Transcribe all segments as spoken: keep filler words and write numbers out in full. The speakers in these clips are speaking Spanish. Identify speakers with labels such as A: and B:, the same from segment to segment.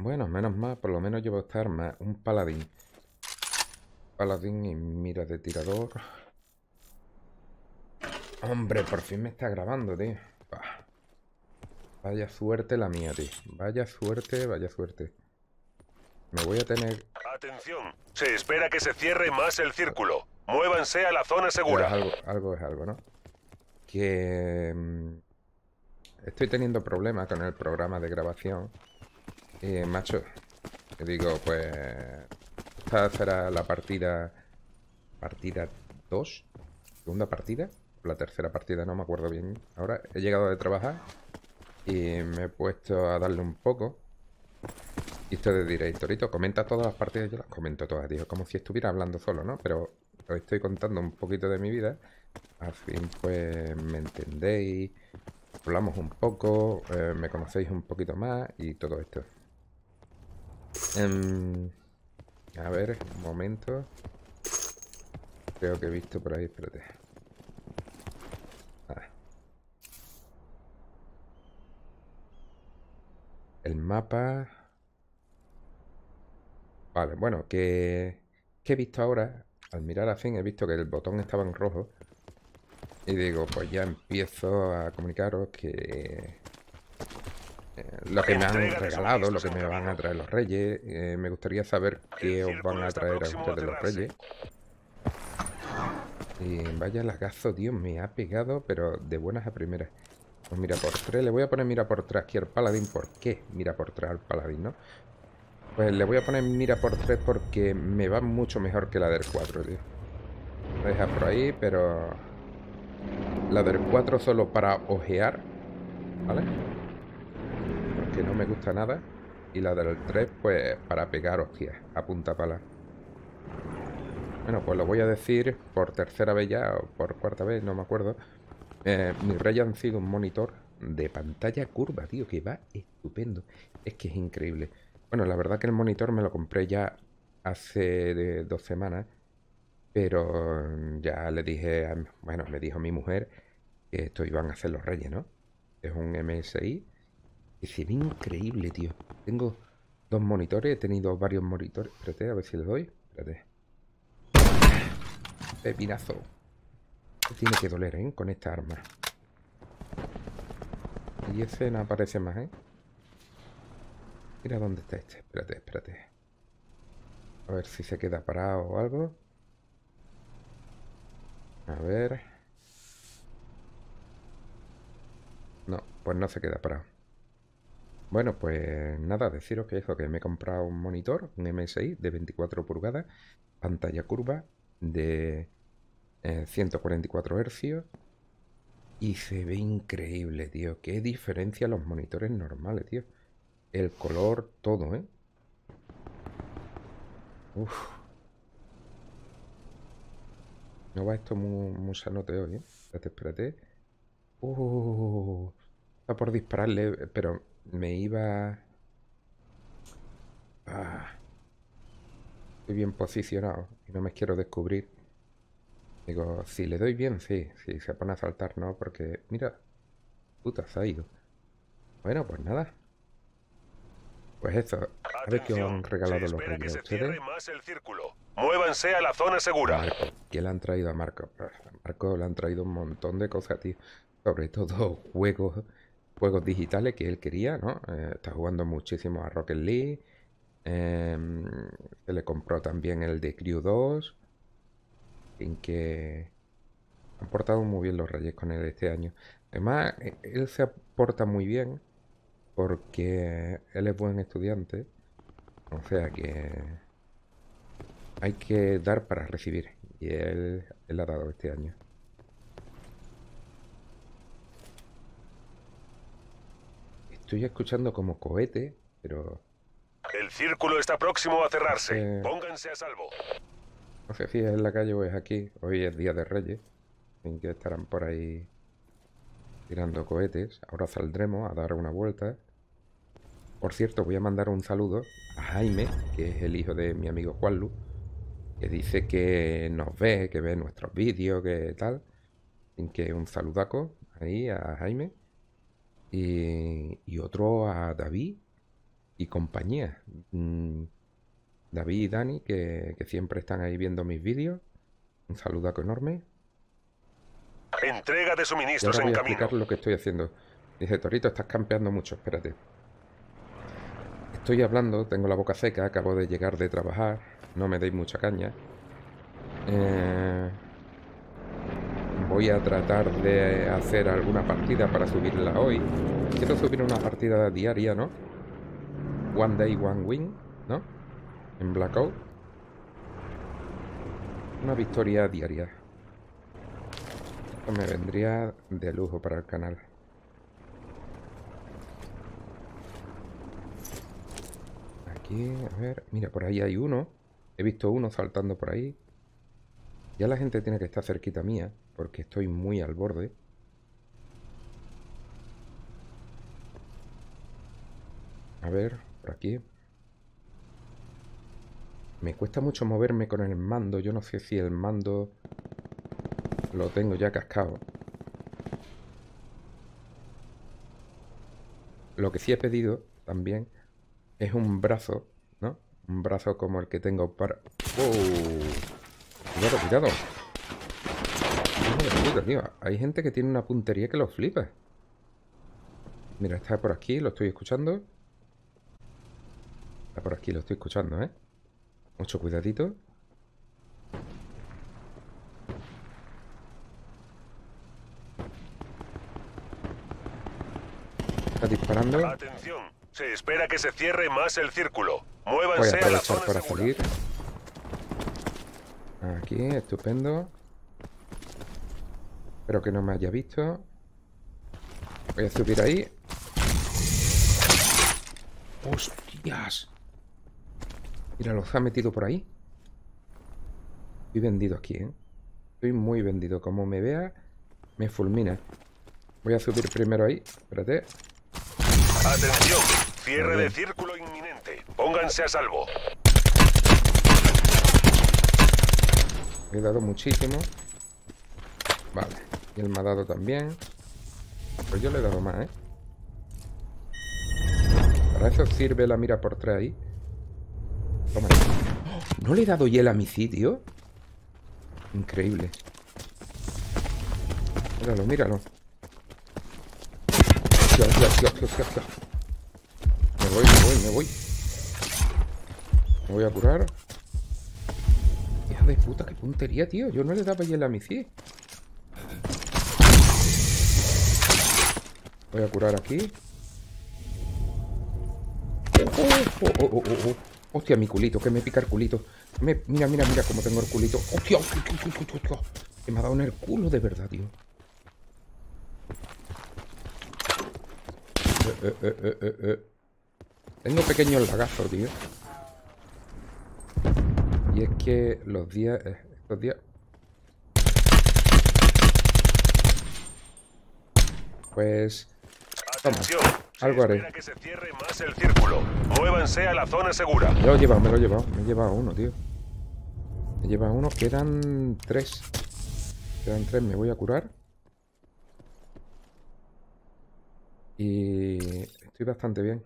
A: Bueno, menos mal, por lo menos llevo esta arma, un paladín. Paladín y mira de tirador. Hombre, por fin me está grabando, tío. Bah, vaya suerte la mía, tío. Vaya suerte, vaya suerte. Me voy a tener...
B: Atención, se espera que se cierre más el círculo. Muévanse a la zona
A: Ya,
B: segura.
A: algo, algo es algo, ¿no? Que... mm, estoy teniendo problemas con el programa de grabación. Y, macho, te digo, pues... Esta será la partida... Partida dos. Segunda partida. La tercera partida, no me acuerdo bien. Ahora he llegado de trabajar y me he puesto a darle un poco. Y ustedes diréis, Torito, comenta todas las partidas. Yo las comento todas, tío. Como si estuviera hablando solo, ¿no? Pero os estoy contando un poquito de mi vida. Al fin, pues, me entendéis. Hablamos un poco. Eh, me conocéis un poquito más. Y todo esto. Em, a ver, un momento. Creo que he visto por ahí. Espérate. Ah, el mapa. Vale, bueno, que, que he visto ahora, al mirar a fin, he visto que el botón estaba en rojo. Y digo, pues ya empiezo a comunicaros que eh, lo que me han
B: Entrega de
A: regalado, lo
B: suministros
A: que
B: en
A: me van a
B: camino.
A: traer los reyes. Eh, me gustaría saber
B: El
A: qué os van
B: círculo
A: a
B: está
A: traer a
B: próximo a
A: ustedes los
B: cerrarse.
A: reyes. Y vaya lagazo, tío, me ha pegado, pero de buenas a primeras. Pues mira por tres, le voy a poner mira por tres aquí al paladín. ¿Por qué mira por tres al paladín, no? Pues le voy a poner mira por tres porque me va mucho mejor que la del cuatro, tío. Lo deja por ahí, pero la del cuatro solo para ojear, ¿vale? Porque no me gusta nada. Y la del tres, pues para pegar hostias, a punta pala. Bueno, pues lo voy a decir por tercera vez ya, o por cuarta vez, no me acuerdo. Eh, mis reyes han sido un monitor de pantalla curva, tío, que va estupendo. Es que es increíble. Bueno, la verdad que el monitor me lo compré ya hace de dos semanas. Pero ya le dije, a, bueno, me dijo mi mujer que esto iban a hacer los reyes, ¿no? Es un M S I y se ve increíble, tío. Tengo dos monitores, he tenido varios monitores. Espérate, a ver si le doy. Espérate. Pepinazo. Tiene que doler, ¿eh? Con esta arma. Y ese no aparece más, ¿eh? Mira dónde está este. Espérate, espérate. A ver si se queda parado o algo. A ver. No, pues no se queda parado. Bueno, pues nada, deciros que eso, que me he comprado un monitor, un M S I de veinticuatro pulgadas, pantalla curva de eh, ciento cuarenta y cuatro hercios y se ve increíble, tío. Qué diferencia a los monitores normales, tío. El color, todo, ¿eh? Uf, no va esto muy, muy sanote hoy, ¿eh? Espérate, espérate. Uh, está por dispararle, pero me iba... Ah, estoy bien posicionado y no me quiero descubrir. Digo, si le doy bien, sí. Si se pone a saltar, no, porque... Mira, puta, se ha ido. Bueno, pues nada. Pues eso. A ver qué os
B: Atención,
A: han
B: se
A: regalado los
B: espera que
A: reyes a
B: se
A: ustedes.
B: cierre más el círculo. Muévanse a la zona segura.
A: Marco. ¿Qué le han traído a Marco? Pues a Marco le han traído un montón de cosas, tío. Sobre todo juegos, juegos digitales que él quería, ¿no? Eh, está jugando muchísimo a Rocket League. Em, se le compró también el de Crew dos. En que han portado muy bien los reyes con él este año. Además, e- él se porta muy bien porque él es buen estudiante. O sea que hay que dar para recibir. Y él, él ha dado este año. Estoy escuchando como cohete, pero
B: El círculo está próximo a
A: no
B: cerrarse.
A: sé,
B: Pónganse a salvo.
A: no sé si es en la calle o es aquí. Hoy es Día de Reyes, en que estarán por ahí tirando cohetes. Ahora saldremos a dar una vuelta. Por cierto, voy a mandar un saludo a Jaime, que es el hijo de mi amigo Juanlu, que dice que nos ve, que ve nuestros vídeos, que tal. Así que un saludaco ahí a Jaime. Y, y otro a David y compañía. Mm, David y Dani, que, que siempre están ahí viendo mis vídeos. Un saludaco enorme.
B: Entrega de
A: Y
B: suministros
A: ahora voy
B: en
A: a
B: camino.
A: explicar lo que estoy haciendo. Dice, Torito, estás campeando mucho, espérate. Estoy hablando, tengo la boca seca, acabo de llegar de trabajar, no me deis mucha caña. Eh, voy a tratar de hacer alguna partida para subirla hoy. Quiero subir una partida diaria, ¿no? One day, one win, ¿no? En Blackout. Una victoria diaria. Esto me vendría de lujo para el canal. Aquí, a ver, mira, por ahí hay uno. He visto uno saltando por ahí. Ya la gente tiene que estar cerquita mía, porque estoy muy al borde. A ver, por aquí. Me cuesta mucho moverme con el mando. Yo no sé si el mando lo tengo ya cascado. Lo que sí he pedido también es un brazo, ¿no? Un brazo como el que tengo para... ¡Oh! Cuidado, cuidado. Hijo de puta, tío. Hay gente que tiene una puntería que lo flipa. Mira, está por aquí, lo estoy escuchando. Está por aquí, lo estoy escuchando, ¿eh? Mucho cuidadito. Está disparando.
B: Atención, se espera que se cierre más el círculo.
A: Voy a
B: Muévanse a la
A: aprovechar
B: zona
A: para
B: segura.
A: salir. Aquí, estupendo. Espero que no me haya visto. Voy a subir ahí. ¡Hostias! Mira, los ha metido por ahí. Estoy vendido aquí, ¿eh? Estoy muy vendido. Como me vea, me fulmina. Voy a subir primero ahí. Espérate.
B: Atención, cierre
A: Muy
B: de
A: bien.
B: círculo inminente. Pónganse a salvo.
A: He dado muchísimo. Vale. Y él me ha dado también. Pues yo le he dado más, ¿eh? Para eso sirve la mira por tres ahí. Toma. ¡Oh! ¿No le he dado hiel a mi sitio? Increíble. Míralo, míralo. Hostia, hostia, hostia, hostia, hostia. Me voy, me voy, me voy. Me voy a curar. Hija de puta, qué puntería, tío. Yo no le daba hiel a mi sitio. Voy a curar aquí. Oh, oh, oh, oh, oh. Hostia, mi culito, que me pica el culito. Me- mira, mira, mira cómo tengo el culito. Hostia, hostia, hostia, hostia, hostia. Que me ha dado en el culo de verdad, tío. Eh, eh, eh, eh, eh, eh. Tengo pequeños lagazos, tío. Y es que los días... eh, estos días... Pues... Toma,
B: Atención, se
A: algo haré.
B: espera que se cierre más el círculo. Muévanse a la zona segura.
A: Me lo he llevado, me lo he llevado. Me he llevado uno, tío. Me he llevado uno. Quedan tres. Quedan tres. Me voy a curar. Y estoy bastante bien.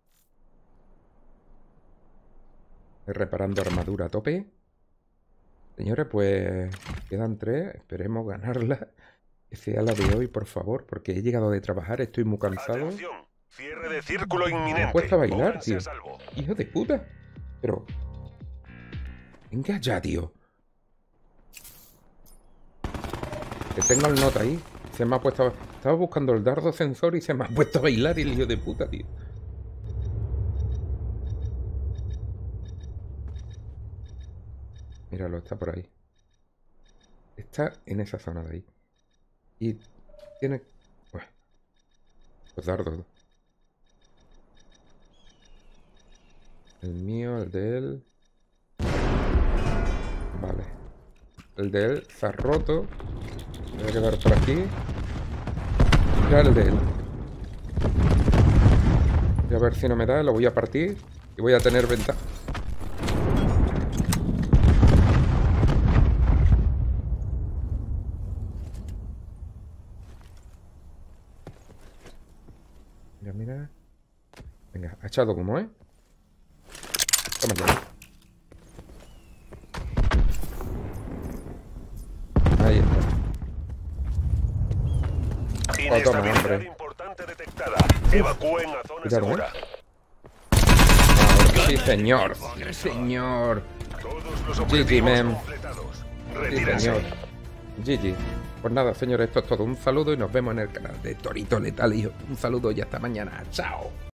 A: Estoy reparando armadura a tope. Señores, pues quedan tres. Esperemos ganarla. Que sea la de hoy, por favor. Porque he llegado de trabajar. Estoy muy cansado.
B: Atención, cierre de círculo
A: Me he
B: inminente.
A: puesto a bailar,
B: Pónganse
A: tío.
B: a salvo.
A: Hijo de puta. Pero... Venga ya, tío. Que tengo el nota ahí. Se me ha puesto... a- Estaba buscando el dardo sensor y se me ha puesto a bailar el hijo de puta, tío. Míralo, está por ahí. Está en esa zona de ahí. Y tiene... Bueno, los dardos. El mío, el de él... Vale. El de él se ha roto. Voy a quedar por aquí. Ya el de él. Voy a ver si no me da. Lo voy a partir. Y voy a tener ventaja. Mira, mira. Venga, ha echado humo, ¿eh? Toma ya. Ahí está.
B: Inestabilidad
A: hombre.
B: importante detectada. Evacúen a zona
A: Cuidado,
B: segura.
A: Ahora sí, señor. Sí, señor.
B: Todos los
A: G G,
B: objetivos
A: man.
B: completados.
A: Sí,
B: Retírense.
A: señor. G G. Pues nada, señores, esto es todo. Un saludo y nos vemos en el canal de Torito Letal, hijo. Un saludo y hasta mañana. Chao.